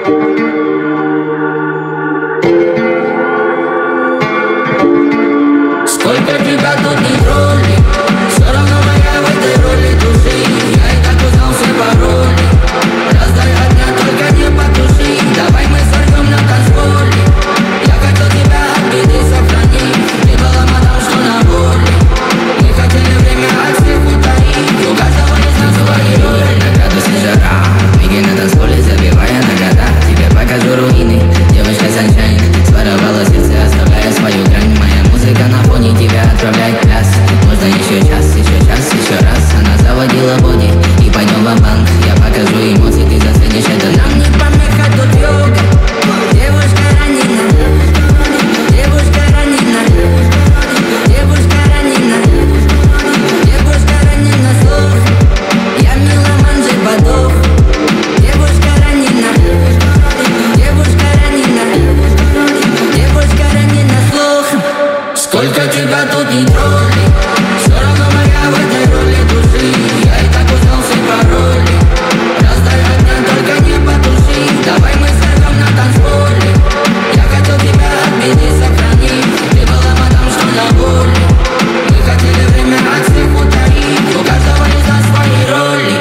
Сколько тебя тут не тролли, все равно моя в этой роли души. Я и так узнал все пароли. Раздай огня, только не потуши. Давай мы сорвем на танцполе. Я хотел тебя от беды сохранить. Ты была мадам, что на воле. Мы хотели время от всех утаить. У каждого из нас свои роли. На градусе жара, миги на танцполе, забивая на года. Тебе покажу руины, девочка Саншайн. Своровала сердце, оставляя свою грань. Моя музыка на фоне тебя отправляет в пляс. Можно еще час, еще раз. Она заводила боди и пойдем ва-банк. Я покажу эмоции, ты заценишь это. Нам не помеха тут йога. Девушка ранена, девушка ранена, девушка ранена, девушка ранена, слух. Я меломан же подох. Девушка ранена, девушка ранена, девушка ранена, слух. Сколько тебя тут не тролли, все равно моя в этой роли души. Я и так узнал все пароли. Раздай огня, только не потуши. Давай мы сорвем на танцполе. Я хотел тебя от беды сохранить. Ты была мадам, что на воле. Мы хотели время от всех утаить. У каждого из нас свои роли.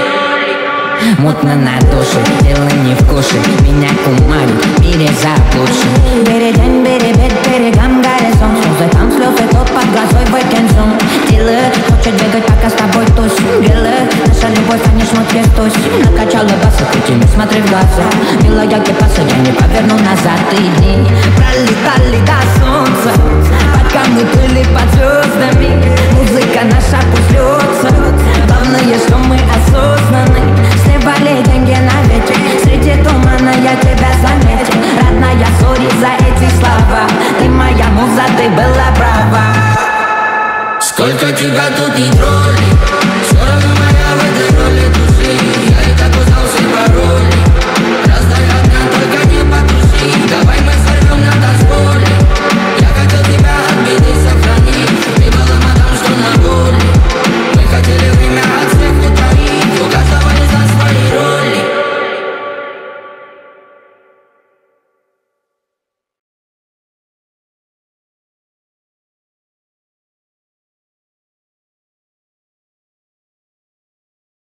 Мутно на душе, дело не в куше. Меня кумарит, в мире заблудшим. Бери день, бери бед, берегам горизонт. Слезы там, слезы тут под глазой выкинзум. Дело хочет бегать, пока с тобой тусим. Дело, наша любовь, конечно, есть тусим. Накачала басы, ты не смотри в глаза. Милая кипаса, я не поверну назад. И дни пролетали до солнца, пока мы были под звездами. Музыка наша пусть льется. Главное, что мы осознаны. Сливали деньги на ветер. Среди тумана я тебя заметил. Родная, сори за эти слова. Ты моя муза, ты была права. Сколько тебя тут не тролли,